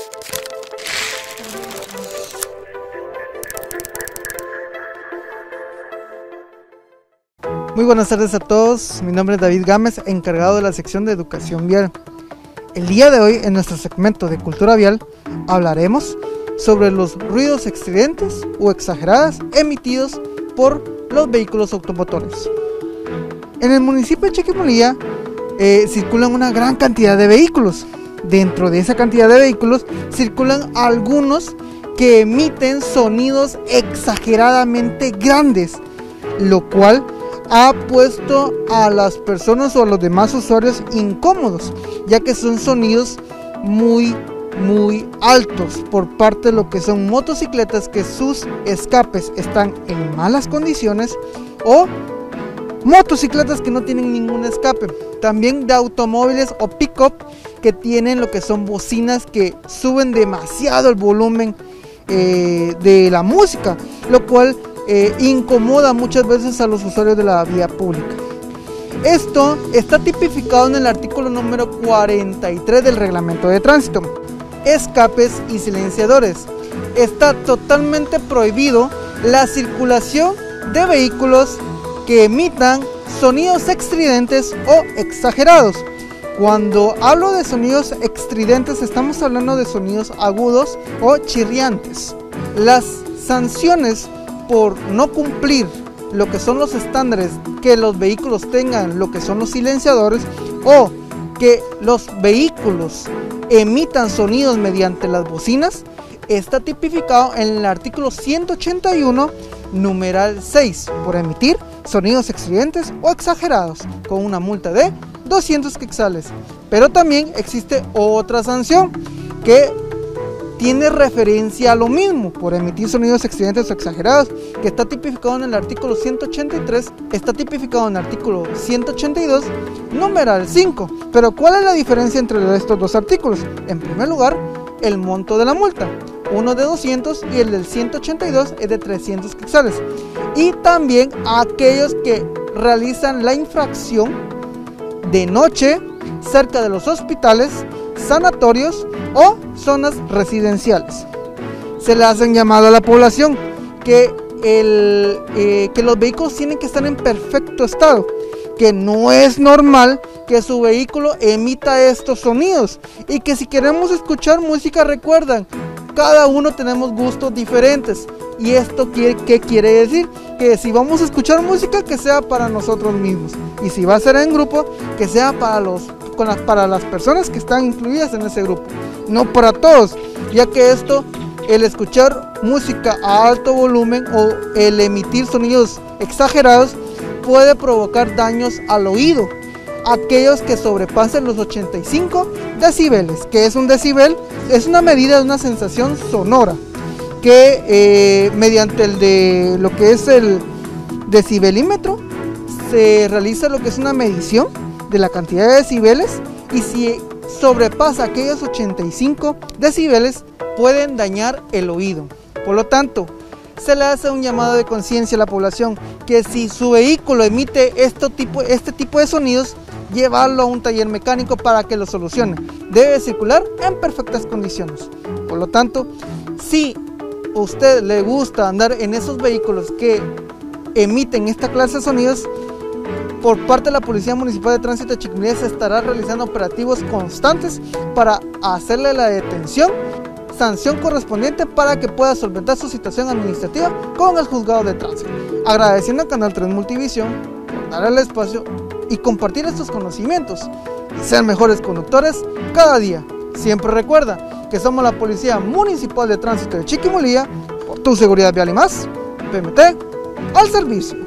Muy buenas tardes a todos, mi nombre es David Gámez, encargado de la sección de educación vial. El día de hoy, en nuestro segmento de cultura vial, hablaremos sobre los ruidos estridentes o exagerados emitidos por los vehículos automotores. En el municipio de Chiquimulía circulan una gran cantidad de vehículos. Dentro de esa cantidad de vehículos circulan algunos que emiten sonidos exageradamente grandes, lo cual ha puesto a las personas o a los demás usuarios incómodos, ya que son sonidos muy altos por parte de lo que son motocicletas que sus escapes están en malas condiciones, o motocicletas que no tienen ningún escape. También de automóviles o pick-up que tienen lo que son bocinas que suben demasiado el volumen de la música, lo cual incomoda muchas veces a los usuarios de la vía pública. Esto está tipificado en el artículo número 43 del reglamento de tránsito. Escapes y silenciadores. Está totalmente prohibido la circulación de vehículos que emitan sonidos estridentes o exagerados. Cuando hablo de sonidos estridentes, estamos hablando de sonidos agudos o chirriantes. Las sanciones por no cumplir lo que son los estándares que los vehículos tengan, lo que son los silenciadores, o que los vehículos emitan sonidos mediante las bocinas, está tipificado en el artículo 181 numeral 6 por emitir sonidos estridentes o exagerados, con una multa de 200 quetzales. Pero también existe otra sanción que tiene referencia a lo mismo, por emitir sonidos estridentes o exagerados, que está tipificado en el artículo 183, está tipificado en el artículo 182, numeral 5. Pero ¿cuál es la diferencia entre estos dos artículos? En primer lugar, el monto de la multa, uno de 200 y el del 182 es de 300 quetzales. Y también a aquellos que realizan la infracción de noche cerca de los hospitales, sanatorios o zonas residenciales. Se le hacen llamado a la población que los vehículos tienen que estar en perfecto estado, que no es normal que su vehículo emita estos sonidos, y que si queremos escuchar música, recuerdan, cada uno tenemos gustos diferentes. Y esto ¿qué quiere decir? Que si vamos a escuchar música, que sea para nosotros mismos, y si va a ser en grupo, que sea para las personas que están incluidas en ese grupo, no para todos, ya que el escuchar música a alto volumen o el emitir sonidos exagerados puede provocar daños al oído. Aquellos que sobrepasen los 85 decibeles, que es un decibel, es una medida de una sensación sonora que mediante lo que es el decibelímetro se realiza lo que es una medición de la cantidad de decibeles, y si sobrepasa aquellos 85 decibeles pueden dañar el oído. Por lo tanto, se le hace un llamado de conciencia a la población que si su vehículo emite este tipo de sonidos, llevarlo a un taller mecánico para que lo solucione. Debe circular en perfectas condiciones. Por lo tanto, si a usted le gusta andar en esos vehículos que emiten esta clase de sonidos, por parte de la Policía Municipal de Tránsito de Chiquimulía se estará realizando operativos constantes para hacerle la detención, sanción correspondiente, para que pueda solventar su situación administrativa con el juzgado de tránsito. Agradeciendo al Canal 3 Multivisión por dar el espacio y compartir estos conocimientos y ser mejores conductores cada día. Siempre recuerda que somos la Policía Municipal de Tránsito de Chiquimulía, por tu seguridad vial y más. PMT al servicio.